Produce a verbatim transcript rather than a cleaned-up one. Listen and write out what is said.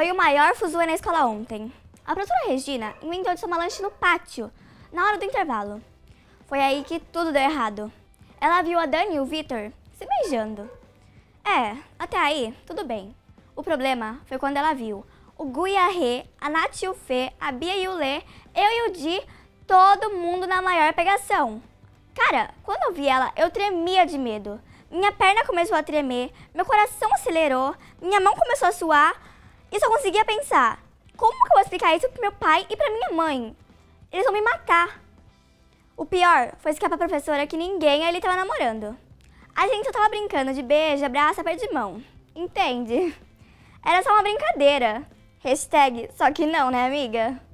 Foi o maior fuzuê na escola ontem. A professora Regina inventou de tomar lanche no pátio, na hora do intervalo. Foi aí que tudo deu errado. Ela viu a Dani e o Vitor se beijando. É, até aí, tudo bem. O problema foi quando ela viu o Gu e a Rê, a Nath e o Fê, a Bia e o Lê, eu e o Di, todo mundo na maior pegação. Cara, quando eu vi ela, eu tremia de medo. Minha perna começou a tremer, meu coração acelerou, minha mão começou a suar e só conseguia pensar: como que eu vou explicar isso pro meu pai e pra minha mãe? Eles vão me matar. O pior foi explicar pra professora que ninguém ali tava namorando. A gente só tava brincando de beijo, abraço, aperto de mão. Entende? Era só uma brincadeira. Hashtag só que não, né, amiga?